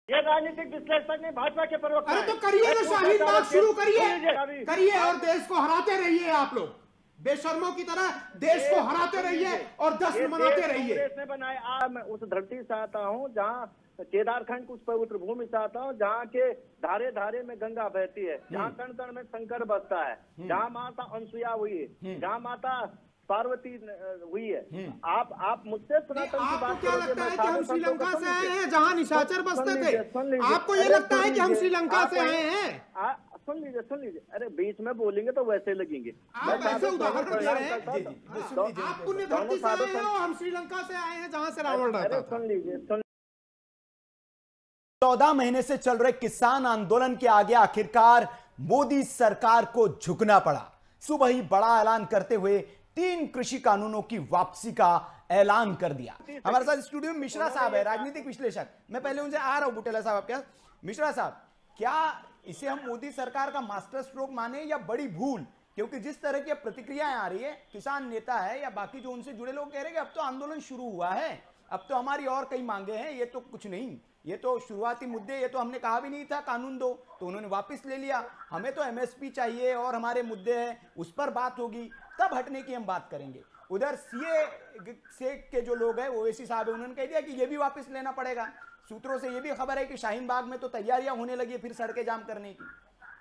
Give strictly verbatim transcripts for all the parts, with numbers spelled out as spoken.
ये राजनीतिक विश्लेषक नहीं, भाजपा के प्रवक्ता। अरे तो करिए ना, शाहीन बाग शुरू करिए करिए और देश को हराते रहिए। आप लोग बेशर्मों की तरह देश को हराते रहिए और जश्न मनाते रहिए। कांग्रेस ने बनाया। मैं उस धरती से आता हूँ जहाँ केदारखंड कुछ पवित्र भूमि से आता हूँ, जहाँ के धारे धारे में गंगा बहती है, जहाँ कण कण में शंकर बसता है, जहाँ माता अनसुईया हुई है, जहाँ माता पार्वती हुई है। आप आप मुझसे सनातन की बात आपको क्या लगता है कि हम श्रीलंका से आए हैं जहाँ निशाचर बसते थे? आपको ये लगता है कि हम श्रीलंका से आए हैं? सुन लीजिए सुन लीजिए अरे बीच में बोलेंगे तो वैसे लगेंगे। आप ऐसे उदाहरण दे रहे हैं। आप पुण्य धरती से आए हैं और हम श्रीलंका से आए हैं जहाँ से रावण रहता था। सुन लीजिए। चौदह महीने से चल रहे किसान आंदोलन के आगे आखिरकार मोदी सरकार को झुकना पड़ा। सुबह ही बड़ा ऐलान करते हुए तीन कृषि कानूनों की वापसी का ऐलान कर दिया। हमारे साथ स्टूडियो में मिश्रा साहब है, राजनीतिक विश्लेषक। मैं पहले उनसे आ रहा हूं बुटेला साहब आपके। मिश्रा साहब, क्या इसे हम मोदी सरकार का मास्टर स्ट्रोक माने या बड़ी भूल? क्योंकि जिस तरह की प्रतिक्रियाएं आ रही है, किसान नेता है या बाकी जो उनसे जुड़े लोग कह रहे हैं कि अब तो आंदोलन शुरू हुआ है, अब तो हमारी और कई मांगे हैं, ये तो कुछ नहीं, ये तो शुरुआती मुद्दे, ये तो हमने कहा भी नहीं था कानून दो, तो उन्होंने वापस ले लिया। हमें तो एमएसपी चाहिए और हमारे मुद्दे हैं, उस पर बात होगी, तब हटने की हम बात करेंगे। उधर सीए से के जो लोग हैं, ओवैसी साहब है, उन्होंने कह दिया कि ये भी वापस लेना पड़ेगा। सूत्रों से ये भी खबर है कि शाहीन बाग में तो तैयारियां होने लगी है फिर सड़कें जाम करने की।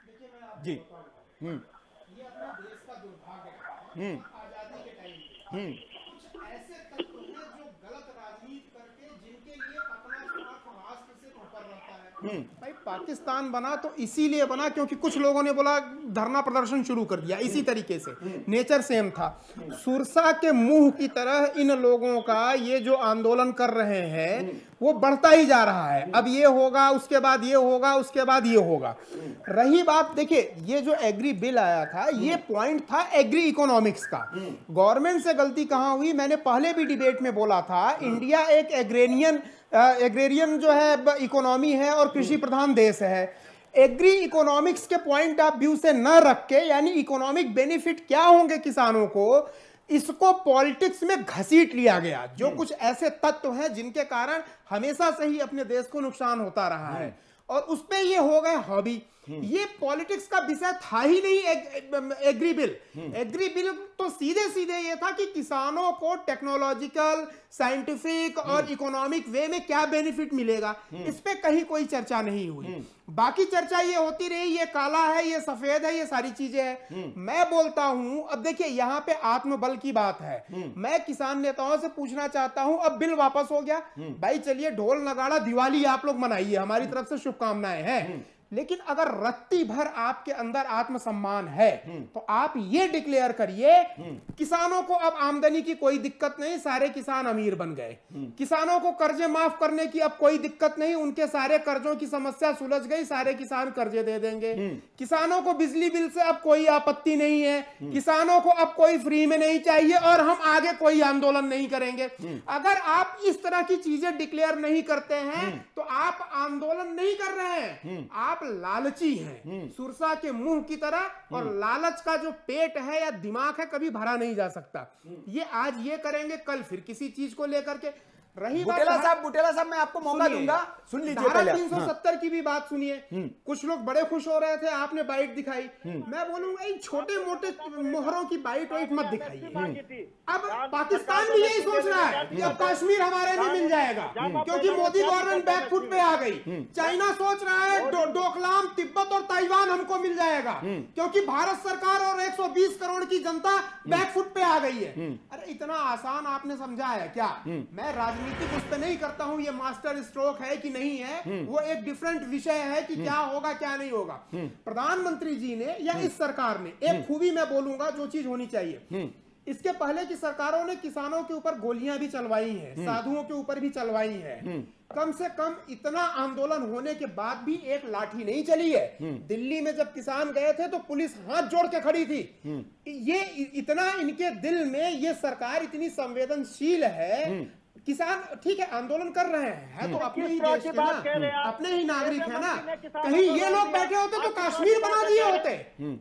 जी हम्म ये अपने देश का दुर्भाग्य है। आजादी के टाइम पे कुछ ऐसे तत्व हैं जो गलत राजनीति करके जिनके लिए अपना स्वार्थ राष्ट्र से ऊपर रहता है। भाई पाकिस्तान बना तो इसीलिए बना क्योंकि कुछ लोगों ने बोला धरना प्रदर्शन शुरू कर दिया। इसी तरीके से नेचर सेम था। सुरसा के मुंह की तरह इन लोगों का ये जो आंदोलन कर रहे हैं वो बढ़ता ही जा रहा है। अब ये होगा, उसके बाद ये होगा, उसके बाद ये होगा। रही बात, देखिए ये जो एग्री बिल आया था, ये पॉइंट था एग्री इकोनॉमिक्स का। गवर्नमेंट से गलती कहां हुई? मैंने पहले भी डिबेट में बोला था, इंडिया एक एग्रेरियन एग्रेरियन जो है इकोनॉमी है और कृषि प्रधान देश है। एग्री इकोनॉमिक्स के पॉइंट ऑफ व्यू से न रख के, यानी इकोनॉमिक बेनिफिट क्या होंगे किसानों को, इसको पॉलिटिक्स में घसीट लिया गया। जो कुछ ऐसे तत्व हैं जिनके कारण हमेशा से ही अपने देश को नुकसान होता रहा है और उस पे ये हो गए हॉबी। ये पॉलिटिक्स का विषय था ही नहीं। एग, एग्री बिल एग्री बिल तो सीधे सीधे ये था कि किसानों को टेक्नोलॉजिकल, साइंटिफिक और इकोनॉमिक वे में क्या बेनिफिट मिलेगा, इस पे कहीं कोई चर्चा नहीं हुई। बाकी चर्चा ये होती रही, ये काला है, ये सफेद है, ये सारी चीजें हैं। मैं बोलता हूं, अब देखिए यहाँ पे आत्मबल की बात है। मैं किसान नेताओं से पूछना चाहता हूं, अब बिल वापस हो गया, भाई चलिए ढोल नगाड़ा दिवाली आप लोग मनाइए, हमारी तरफ से शुभकामनाएं हैं। लेकिन अगर रत्ती भर आपके अंदर आत्मसम्मान है तो आप ये डिक्लेयर करिए किसानों को अब आमदनी की कोई दिक्कत नहीं, सारे किसान अमीर बन गए। किसानों को कर्जे माफ करने की अब कोई दिक्कत नहीं, उनके सारे कर्जों की समस्या सुलझ गई, सारे किसान कर्जे दे देंगे। किसानों को बिजली बिल से अब कोई आपत्ति नहीं है, किसानों को अब कोई फ्री में नहीं चाहिए और हम आगे कोई आंदोलन नहीं करेंगे। अगर आप इस तरह की चीजें डिक्लेयर नहीं करते हैं तो आप आंदोलन नहीं कर रहे हैं, आप लालची हैं, सुरसा के मुंह की तरह। और लालच का जो पेट है या दिमाग है कभी भरा नहीं जा सकता। ये आज ये करेंगे, कल फिर किसी चीज को लेकर के। रही बुटेला साहब, बुटेला साहब मैं आपको मौका दूंगा, सुन लीजिए पहले। तीन सौ सत्तर की भी बात सुनिए। कुछ लोग बड़े खुश हो रहे थे, आपने बाइट दिखाई। मैं बोलूंगा इन छोटे मोटे मोहरों की बाइट वाइट मत दिखाइए। अब पाकिस्तान भी यही सोच रहा है कि अब कश्मीर हमारे लिए मिल जाएगा क्योंकि मोदी गवर्नमेंट बैकफुट पे आ गई। चाइना सोच रहा है डो, डोकलाम, तिब्बत और ताइवान हमको मिल जाएगा क्योंकि भारत सरकार और एक सौ बीस करोड़ की जनता बैकफुट पे आ गई है। अरे इतना आसान आपने समझा है क्या? मैं राजनीति उस पे नहीं करता हूं ये मास्टर स्ट्रोक है कि नहीं है, वो एक डिफरेंट विषय है कि क्या होगा क्या नहीं होगा। प्रधानमंत्री जी ने या इस सरकार ने एक खूबी मैं बोलूंगा जो चीज होनी चाहिए, इसके पहले की सरकारों ने किसानों के ऊपर गोलियां भी चलवाई हैं, साधुओं के ऊपर भी चलवाई हैं। कम से कम इतना आंदोलन होने के बाद भी एक लाठी नहीं चली है। दिल्ली में जब किसान गए थे तो पुलिस हाथ जोड़ के खड़ी थी। ये इतना इनके दिल में, ये सरकार इतनी संवेदनशील है। किसान ठीक है आंदोलन कर रहे हैं, है तो अपने ही देश के ना, अपने ही नागरिक है ना। कहीं ये लोग बैठे होते तो कश्मीर बना दिए होते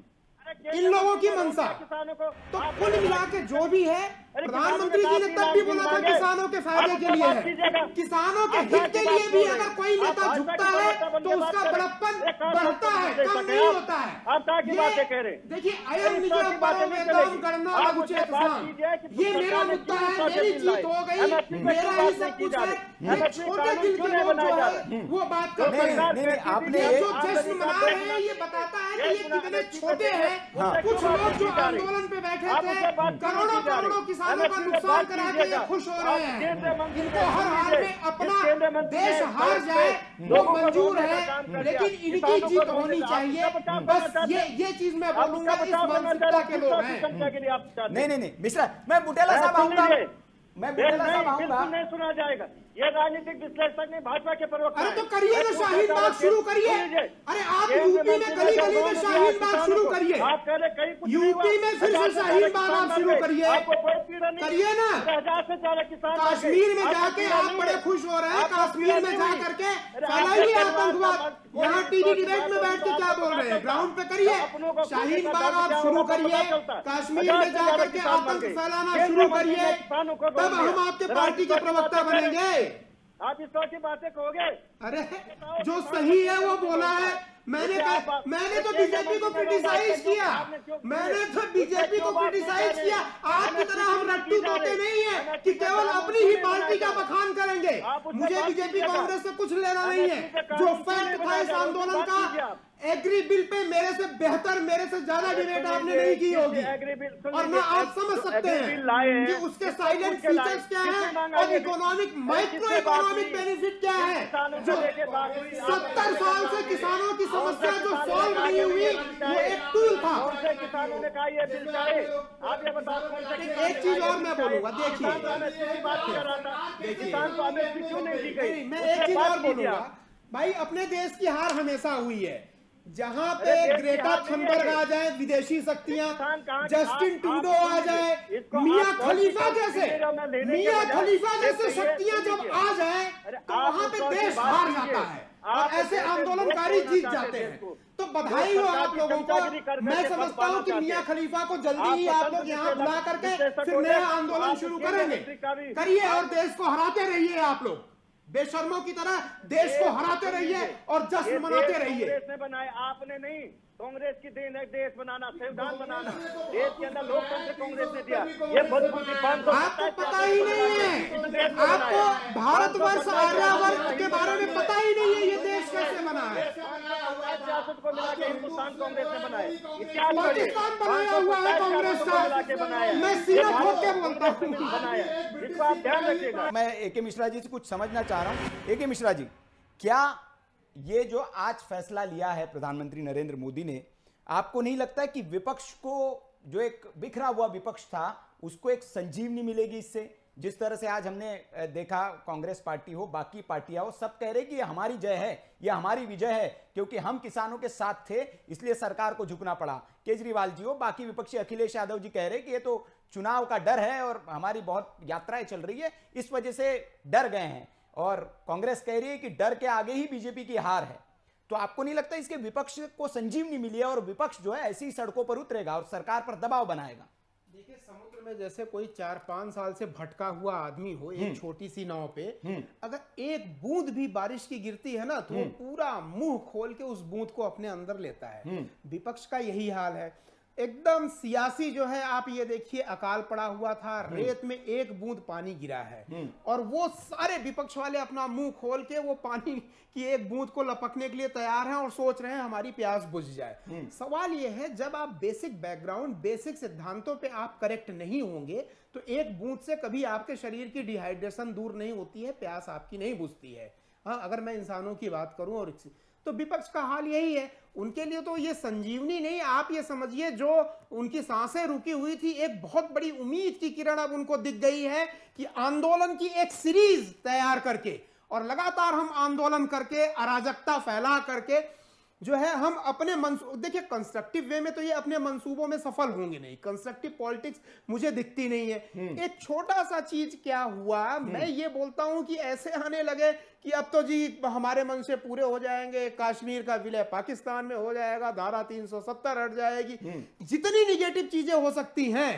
इन लोगों की मंशा। तो कुल मिला के जो भी है, प्रधानमंत्री जी ने तब भी बोला था किसानों के फायदे के लिए है। किसानों के हित के लिए भी अगर कोई नेता झुकता है तो उसका बड़प्पन बढ़ता है, कम नहीं होता है। आप क्या की बातें कह रहे हैं? देखिए, अयम निजम बरो वेतम करना अनुचित काम, ये मेरा मुद्दा है, मेरी जीत हो गई, मेरा ही सब कुछ है। ये छोटे दिल के लोग जो है वो बात करते हैं। आपने ये जो जश्न मना रहे हैं ये बताता है कि ये कितने छोटे हैं। कुछ लोग जो आंदोलन पे बैठे थे, करोड़ों करोड़ों किसानों का नुकसान करा के ये खुश हो रहे हैं। इनको हर हाल में अपना देश हार जाए वो मंजूर है, लेकिन इनकी जीत होनी चाहिए। बस ये ये चीज मैं बोलूंगा, इस मानसिकता के लोग हैं। नहीं नहीं नहीं मिश्रा, मैं बुटेला साहब आऊंगा, मैं बुटेला साहब आऊंगा। नहीं सुना जाएगा, ये राजनीतिक विश्लेषक नहीं, भाजपा के प्रवक्ता। अरे तो करिए ना, शाहीन बाग शुरू करिए। अरे आप यूपी में गली गली में शाहीन बाग शुरू करिए, आप कह रहे कहीं यूपी में फिर से शाहीन बाग आप शुरू करिए, करिए ना। कश्मीर में जाके आप बड़े खुश हो रहे हैं, कश्मीर में जा करके फैलाइए आतंकवाद। यहाँ टीवी डिबेट में बैठ के क्या बोल रहे हैं, ग्राउंड पे करिए। शाहीन बाग आप शुरू करिए, कश्मीर में जाकर के आतंक फैलाना शुरू करिए, तब हम आपके पार्टी के प्रवक्ता बनेंगे। आप इस तरह की बातें कहोगे? अरे जो सही है वो बोला है। मैंने कहा, मैंने तो बीजेपी को क्रिटिसाइज किया, मैंने तो बीजेपी को क्रिटिसाइज किया। आपकी तरह हम रट्टू तोते नहीं है कि केवल अपनी ही पार्टी का बखान करेंगे। मुझे बीजेपी कांग्रेस से कुछ लेना नहीं है। जो फैक्ट था इस आंदोलन का, एग्री बिल पे मेरे से बेहतर, मेरे से ज्यादा डिबेट आपने नहीं की होगी, और ना आप समझ सकते हैं कि उसके साइलेंट फीचर्स क्या हैं और इकोनॉमिक माइक्रो इकोनॉमिक बेनिफिट क्या है। जो सत्तर साल से किसानों की समस्या जो सॉल्व नहीं हुई, वो एक टूल था। किसानों ने कहा ये बिल चाहे, आप ये बताओ। एक चीज और मैं बोलूंगा, देखिए किसान को अमेठी क्यों नहीं दी गई? मैं एक चीज और बोलूंगा भाई, अपने देश की हार हमेशा हुई है। जहां पे ग्रेटा थनबर्ग आ जाए, विदेशी शक्तियां, जस्टिन ट्रूडो आ जाए, मियां खलीफा जैसे मियां खलीफा जैसे शक्तियां जब आ जाए तो वहां पे देश हार जाता है और ऐसे आंदोलनकारी जीत जाते हैं। तो बधाई हो आप लोगों को। मैं समझता हूं कि मियां खलीफा को जल्दी ही आप लोग यहाँ बुला करके फिर नया आंदोलन शुरू करेंगे। करिए और देश को हराते रहिए, आप लोग बेशर्मों की तरह देश को हराते रहिए और जश्न मनाते रहिए। कांग्रेस ने बनाया, आपने नहीं। कांग्रेस की देन है देश बनाना, संविधान बनाना। देश के अंदर लोकतंत्र कांग्रेस ने दिया। ये आपको पता ही नहीं है, आपको भारतवर्ष आर्यावर्त के बारे में पता ही नहीं है ये देश कैसे बना है। सियासत को मिला के हिंदुस्तान कांग्रेस ने बनाया, पाकिस्तान बनाया हुआ है कांग्रेस का। मैं सीना ठोक के बोलता हूँ, बनाया। इसको आप ध्यान रखिएगा। मैं ए के मिश्रा जी से कुछ समझना चाह रहा हूं। ए के मिश्रा जी, क्या ये जो आज फैसला लिया है प्रधानमंत्री नरेंद्र मोदी ने, आपको नहीं लगता है कि विपक्ष को, जो एक बिखरा हुआ विपक्ष था, उसको एक संजीवनी मिलेगी इससे? जिस तरह से आज हमने देखा, कांग्रेस पार्टी हो, बाकी पार्टियां हो, सब कह रहे कि ये हमारी जय है, ये हमारी विजय है, क्योंकि हम किसानों के साथ थे इसलिए सरकार को झुकना पड़ा। केजरीवाल जी हो, बाकी विपक्षी अखिलेश यादव जी कह रहे कि ये तो चुनाव का डर है और हमारी बहुत यात्राएं चल रही है, इस वजह से डर गए हैं। और कांग्रेस कह रही है कि डर के आगे ही बीजेपी की हार है। तो आपको नहीं लगता इसके विपक्ष को संजीवनी मिली है और विपक्ष जो है ऐसी सड़कों पर उतरेगा और सरकार पर दबाव बनाएगा? देखिए, समुद्र में जैसे कोई चार पांच साल से भटका हुआ आदमी हो एक छोटी सी नाव पे, अगर एक बूंद भी बारिश की गिरती है ना तो वो पूरा मुंह खोल के उस बूंद को अपने अंदर लेता है। विपक्ष का यही हाल है, एकदम सियासी जो है। आप ये देखिए, अकाल पड़ा हुआ था, रेत में एक बूंद पानी गिरा है और वो सारे विपक्ष वाले अपना मुंह खोल के वो पानी की एक बूंद को लपकने के लिए तैयार हैं और सोच रहे हैं हमारी प्यास बुझ जाए। सवाल ये है, जब आप बेसिक बैकग्राउंड, बेसिक सिद्धांतों पे आप करेक्ट नहीं होंगे तो एक बूंद से कभी आपके शरीर की डिहाइड्रेशन दूर नहीं होती है, प्यास आपकी नहीं बुझती है। हाँ, अगर मैं इंसानों की बात करूं, और तो विपक्ष का हाल यही है। उनके लिए तो ये संजीवनी नहीं, आप ये समझिए जो उनकी सांसें रुकी हुई थी, एक बहुत बड़ी उम्मीद की किरण अब उनको दिख गई है कि आंदोलन की एक सीरीज तैयार करके और लगातार हम आंदोलन करके, अराजकता फैला करके जो है हम अपने मंसूब, देखिए कंस्ट्रक्टिव वे में तो ये अपने मंसूबों में सफल होंगे नहीं। कंस्ट्रक्टिव पॉलिटिक्स मुझे दिखती नहीं है। एक छोटा सा चीज क्या हुआ, मैं ये बोलता हूं कि ऐसे आने लगे कि अब तो जी हमारे मन से पूरे हो जाएंगे, कश्मीर का विलय पाकिस्तान में हो जाएगा, धारा तीन सौ सत्तर हट जाएगी, जितनी निगेटिव चीजें हो सकती हैं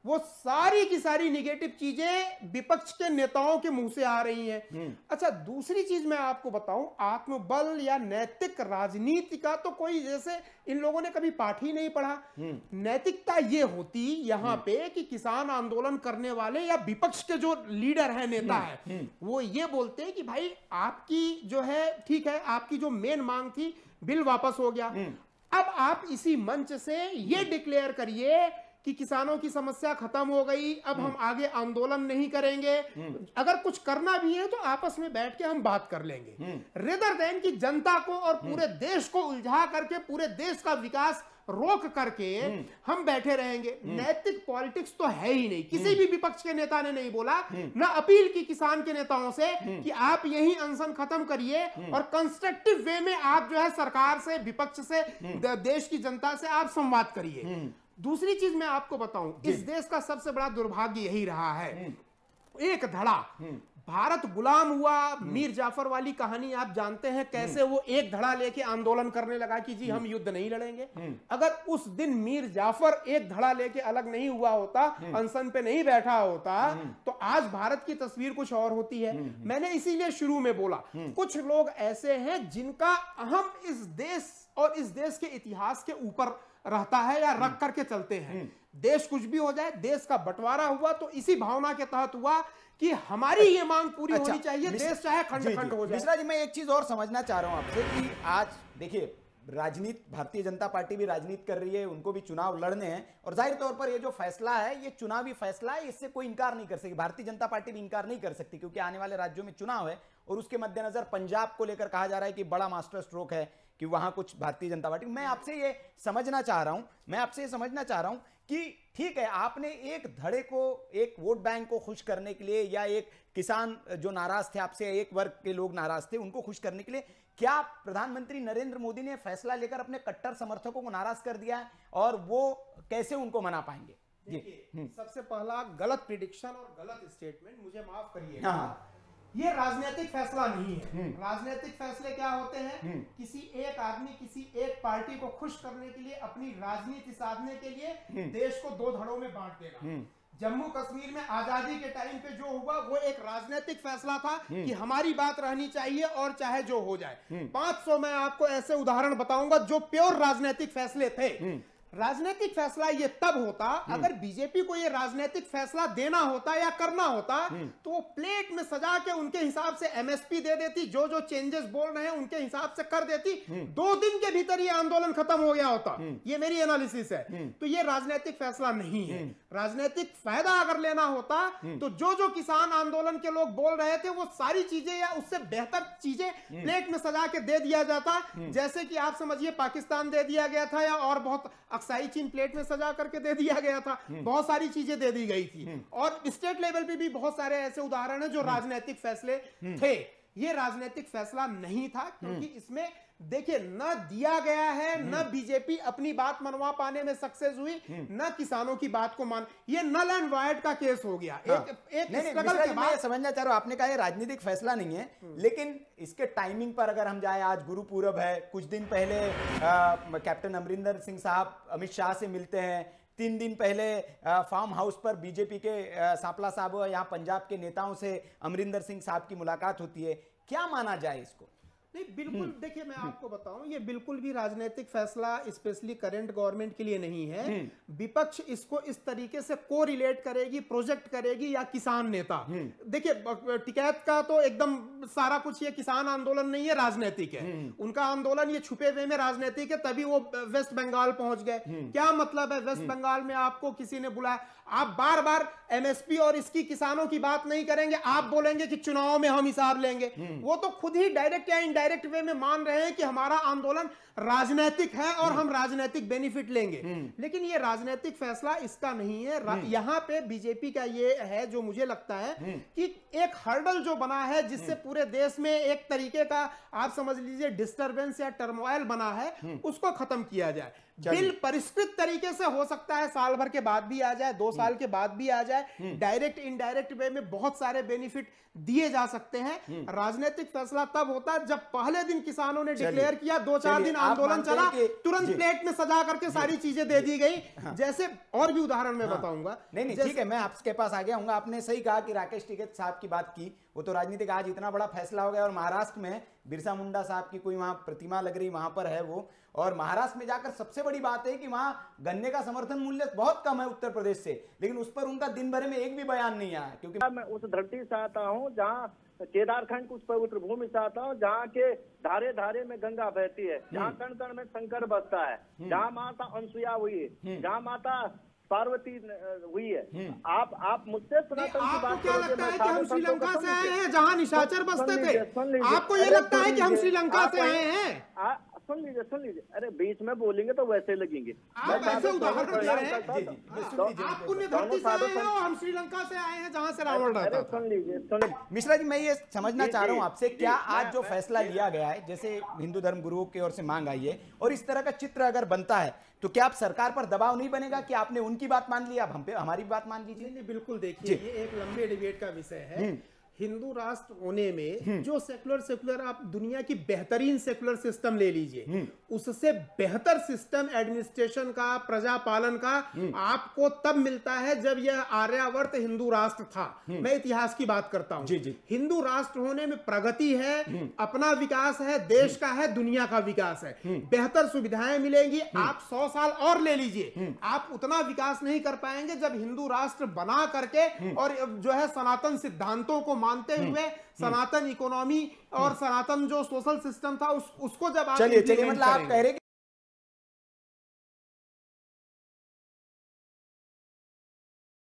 वो सारी की सारी निगेटिव चीजें विपक्ष के नेताओं के मुंह से आ रही हैं। अच्छा, दूसरी चीज मैं आपको बताऊं, आत्मबल या नैतिक राजनीति का तो कोई जैसे इन लोगों ने कभी पाठ ही नहीं पढ़ा। नैतिकता ये होती यहां पे कि किसान आंदोलन करने वाले या विपक्ष के जो लीडर है, नेता है, वो ये बोलते हैं कि भाई आपकी जो है, ठीक है, आपकी जो मेन मांग थी बिल वापस हो गया, अब आप इसी मंच से ये डिक्लेयर करिए कि किसानों की समस्या खत्म हो गई, अब हम आगे आंदोलन नहीं करेंगे, अगर कुछ करना भी है तो आपस में बैठ के हम बात कर लेंगे, रेदर देन कि जनता को और पूरे देश को उलझा करके पूरे देश का विकास रोक करके हम बैठे रहेंगे। नैतिक पॉलिटिक्स तो है ही नहीं। किसी भी विपक्ष के नेता ने नहीं बोला, ना अपील की किसान के नेताओं से कि आप यही अनशन खत्म करिए और कंस्ट्रक्टिव वे में आप जो है सरकार से, विपक्ष से, देश की जनता से आप संवाद करिए। दूसरी चीज मैं आपको बताऊं, इस देश का सबसे बड़ा दुर्भाग्य यही रहा है, एक धड़ा भारत गुलाम हुआ। मीर जाफर वाली कहानी आप जानते हैं, कैसे वो एक धड़ा लेके आंदोलन करने लगा कि जी हम युद्ध नहीं लड़ेंगे। अगर उस दिन मीर जाफर एक धड़ा लेके अलग नहीं हुआ होता, अनशन पे नहीं बैठा होता, तो आज भारत की तस्वीर कुछ और होती है। मैंने इसीलिए शुरू में बोला, कुछ लोग ऐसे हैं जिनका अहम इस देश और इस देश के इतिहास के ऊपर रहता है या रख करके चलते हैं। देश कुछ भी हो जाए, देश का बंटवारा हुआ तो इसी भावना के तहत हुआ कि हमारी ये मांग पूरी अच्छा, होनी चाहिए, देश चाहे खंड खंड हो जाए। मिश्रा जी, मैं एक चीज और समझना चाह रहा हूं आपसे कि आज देखिए, राजनीति, भारतीय जनता पार्टी भी राजनीति कर रही है, उनको भी चुनाव लड़ने हैं, और जाहिर तौर पर ये जो फैसला है ये चुनावी फैसला है, इससे कोई इंकार नहीं कर सकती, भारतीय जनता पार्टी भी इंकार नहीं कर सकती, क्योंकि आने वाले राज्यों में चुनाव है और उसके मद्देनजर पंजाब को लेकर कहा जा रहा है कि बड़ा मास्टर स्ट्रोक है कि वहां कुछ भारतीय जनता पार्टी। मैं आपसे ये समझना चाह रहा हूं मैं आपसे ये समझना चाह रहा हूं कि ठीक है, आपने एक धड़े को, एक वोट बैंक को खुश करने के लिए, या एक किसान जो नाराज थे आपसे, एक वर्ग के लोग नाराज थे, उनको खुश करने के लिए, क्या प्रधानमंत्री नरेंद्र मोदी ने फैसला लेकर अपने कट्टर समर्थकों को नाराज कर दिया है, और वो कैसे उनको मना पाएंगे? जी, सबसे पहला गलत प्रिडिक्शन और गलत स्टेटमेंट, मुझे माफ करिए, ये राजनीतिक फैसला नहीं है। राजनीतिक फैसले क्या होते हैं? किसी एक आदमी, किसी एक पार्टी को खुश करने के लिए, अपनी राजनीति साधने के लिए देश को दो धड़ों में बांट देना। जम्मू कश्मीर में आजादी के टाइम पे जो हुआ वो एक राजनीतिक फैसला था कि हमारी बात रहनी चाहिए और चाहे जो हो जाए। पांच सौ मैं आपको ऐसे उदाहरण बताऊंगा जो प्योर राजनीतिक फैसले थे। राजनीतिक फैसला ये तब होता अगर बीजेपी को ये राजनीतिक फैसला देना होता या करना होता तो वो प्लेट में सजा के उनके हिसाब से एमएसपी दे देती, जो जो चेंजेस बोल रहे हैं उनके हिसाब से कर देती, दो दिन के भीतर ये आंदोलन खत्म हो गया होता। ये मेरी एनालिसिस है। तो ये राजनीतिक फैसला नहीं है। राजनीतिक फायदा अगर लेना होता तो जो जो किसान आंदोलन के लोग बोल रहे थे वो सारी चीजें या उससे बेहतर चीजें प्लेट में सजा के दे दिया जाता, जैसे कि आप समझिए पाकिस्तान दे दिया गया था, या और बहुत अक्साई चीन प्लेट में सजा करके दे दिया गया था, बहुत सारी चीजें दे दी गई थी। और स्टेट लेवल पे भी बहुत सारे ऐसे उदाहरण हैं जो राजनीतिक फैसले थे। ये राजनीतिक फैसला नहीं था, क्योंकि इसमें देखिए न दिया गया है, न बीजेपी अपनी बात मनवा पाने में सक्सेस हुई, न किसानों की बात को मान, ये नल एंड वाइड का केस हो गया। हाँ। एक एक नहीं, स्ट्रगल के बाद समझना चाह रहा हूं, आपने कहा ये राजनीतिक फैसला नहीं है, लेकिन इसके टाइमिंग पर अगर हम जाए, आज गुरु पूरब है, कुछ दिन पहले आ, कैप्टन अमरिंदर सिंह साहब अमित शाह से मिलते हैं, तीन दिन पहले फार्म हाउस पर बीजेपी के सांपला साहब यहाँ पंजाब के नेताओं से अमरिंदर सिंह साहब की मुलाकात होती है। क्या माना जाए इसको? नहीं, बिल्कुल देखिए, मैं आपको बताऊं, ये बिल्कुल भी राजनीतिक फैसला स्पेशली करंट गवर्नमेंट के लिए नहीं है। विपक्ष इसको इस तरीके से को रिलेट करेगी, प्रोजेक्ट करेगी, या किसान नेता। देखिए, टिकैत का तो एकदम सारा कुछ ये किसान आंदोलन नहीं है, राजनीतिक है। उनका आंदोलन ये छुपे हुए में राजनीतिक है, तभी वो वेस्ट बंगाल पहुंच गए। क्या मतलब है? वेस्ट बंगाल में आपको किसी ने बुलाया, आप बार बार एमएसपी और इसकी किसानों की बात नहीं करेंगे, आप बोलेंगे कि चुनाव में हम हिसाब लेंगे। वो तो खुद ही डायरेक्ट या इनडायरेक्ट वे में मान रहे हैं कि हमारा आंदोलन राजनीतिक है और हम राजनीतिक बेनिफिट लेंगे। लेकिन ये राजनीतिक फैसला इसका नहीं है। यहां पे बीजेपी का ये है, जो मुझे लगता है कि एक हर्डल जो बना है, जिससे पूरे देश में एक तरीके का आप समझ लीजिए डिस्टर्बेंस या टर्मोइल बना है, उसको खत्म किया जाए। बिल परिष्कृत तरीके से हो सकता है साल भर के बाद भी आ जाए, दो साल के बाद भी आ जाए, डायरेक्ट इनडायरेक्ट वे में बहुत सारे बेनिफिट दिए जा सकते हैं। राजनीतिक फैसला तब होता है जब पहले दिन किसानों ने डिक्लेयर किया, दो चार दिन आंदोलन चला, तुरंत प्लेट में सजा करके सारी चीजें दे दी गई। जैसे और भी उदाहरण मैं बताऊंगा। नहीं नहीं ठीक है, मैं आपके पास आगे आऊंगा। आपने सही कहा कि राकेश टिकैत साहब की बात की, वो तो राजनीतिक आज इतना बड़ा फैसला हो गया, और महाराष्ट्र में बिरसा मुंडा साहब की कोई वहां प्रतिमा लग रही, वहां पर है वो। और महाराष्ट्र में जाकर सबसे बड़ी बात है कि वहां गन्ने का समर्थन मूल्य बहुत कम है उत्तर प्रदेश से, लेकिन उस पर उनका दिन भर में एक भी बयान नहीं आया। क्योंकि मैं उस धरती से आता हूँ जहाँ केदारखंड कुछ पवित्र भूमि से आता हूँ, जहाँ के धारे धारे में गंगा बहती है, जहाँ कण कण में शंकर बसता है, जहाँ माता अनसुईया हुई है, जहाँ माता पार्वती हुई है। आप आप मुझसे सनातन की बात क्या लगता है कि हम श्रीलंका से आए हैं जहाँ निशाचर बसते थे? आपको ये लगता है कि हम श्रीलंका से आए हैं? सुन लीजिए सुन लीजिए अरे बीच में बोलेंगे तो वैसे लगेंगे। आप ऐसे उदाहरण दे रहे हैं। आप पुण्य धरती से आए हैं और हम श्रीलंका से आए हैं जहां से रावण रहता था। सुन लीजिए सुन मिश्रा जी, मैं ये समझना चाह रहा हूं आपसे, क्या आज जो फैसला लिया गया है, जैसे हिंदू धर्म गुरुओं की ओर से मांग आई है, और इस तरह का चित्र अगर बनता है, तो क्या आप सरकार पर दबाव नहीं बनेगा कि आपने उनकी बात मान ली, आप हम पे हमारी बात मान लीजिए? नहीं, बिल्कुल। देखिए, ये एक लंबे डिबेट का विषय है। हिंदू राष्ट्र होने में जो सेकुलर सेकुलर आप दुनिया की बेहतरीन सेकुलर सिस्टम ले लीजिए, उससे बेहतर सिस्टम एडमिनिस्ट्रेशन का, प्रजा पालन का आपको तब मिलता है जब यह आर्यावर्त हिंदू राष्ट्र था। मैं इतिहास की बात करता हूं। हिंदू राष्ट्र होने में प्रगति है, अपना विकास है, देश का है, दुनिया का विकास है, बेहतर सुविधाएं मिलेंगी। आप सौ साल और ले लीजिए, आप उतना विकास नहीं कर पाएंगे जब हिंदू राष्ट्र बना करके और जो है सनातन सिद्धांतों को मानते हुए सनातन इकोनॉमी और सनातन जो सोशल सिस्टम था उस, उसको जब आप चलिए चलिए मतलब आप कह रहे